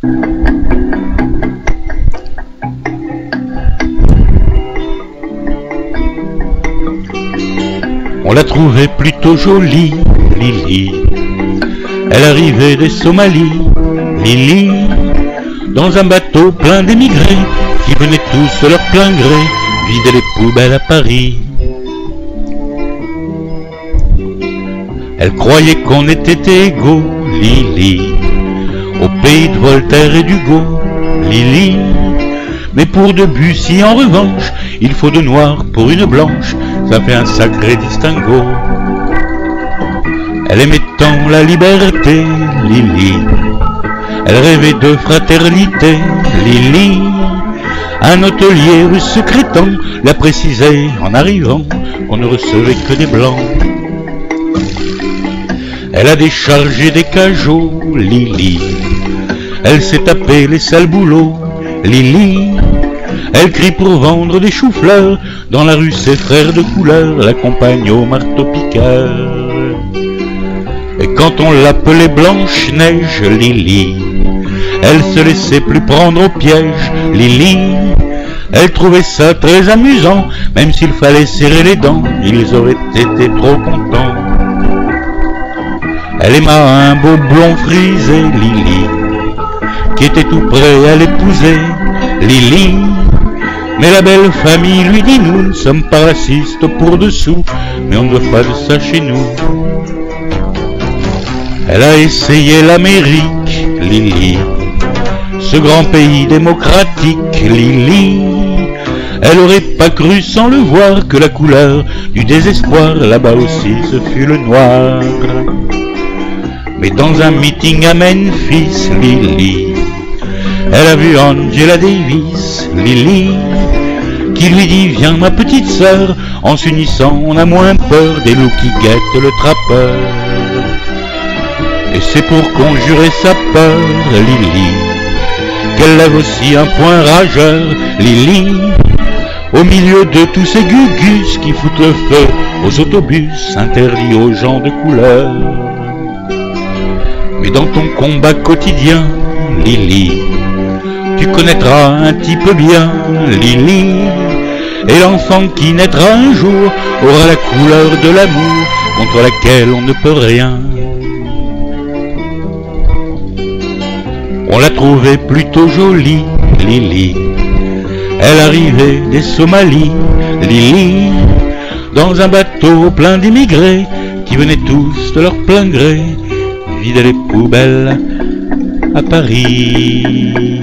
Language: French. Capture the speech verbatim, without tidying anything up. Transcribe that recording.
On l'a trouvée plutôt jolie, Lily. Elle arrivait des Somalies, Lily, dans un bateau plein d'émigrés qui venaient tous de leur plein gré vider les poubelles à Paris. Elle croyait qu'on était égaux, Lily, au pays de Voltaire et d'Hugo, Lily. Mais pour Debussy en revanche, il faut de noir pour une blanche, ça fait un sacré distinguo. Elle aimait tant la liberté, Lily. Elle rêvait de fraternité, Lily. Un hôtelier rue Secrétan l'a précisé en arrivant qu'on ne recevait que des blancs. Elle a déchargé des cajots, Lily. Elle s'est tapé les sales boulots, Lily. Elle crie pour vendre des choux-fleurs. Dans la rue ses frères de couleur l'accompagnent au marteau-piqueur. Et quand on l'appelait Blanche-Neige, Lily, elle se laissait plus prendre au piège, Lily. Elle trouvait ça très amusant, même s'il fallait serrer les dents, ils auraient été trop contents. Elle aima un beau blond frisé, Lily, qui était tout prêt à l'épouser, Lily. Mais la belle famille lui dit: nous ne sommes pas racistes pour dessous, mais on ne veut pas de ça chez nous. Elle a essayé l'Amérique, Lily, ce grand pays démocratique, Lily. Elle aurait pas cru sans le voir que la couleur du désespoir là-bas aussi ce fut le noir. Mais dans un meeting à Memphis, Lily, elle a vu Angela Davis, Lily, qui lui dit: viens ma petite sœur, en s'unissant on a moins peur des loups qui guettent le trappeur. Et c'est pour conjurer sa peur, Lily, qu'elle lève aussi un point rageur, Lily, au milieu de tous ces gugus qui foutent le feu aux autobus interdits aux gens de couleur. Mais dans ton combat quotidien, Lily, tu connaîtras un type bien, Lily, et l'enfant qui naîtra un jour aura la couleur de l'amour contre laquelle on ne peut rien. On l'a trouvée plutôt jolie, Lily. Elle arrivait des Somalies, Lily, dans un bateau plein d'immigrés qui venaient tous de leur plein gré vider les poubelles à Paris.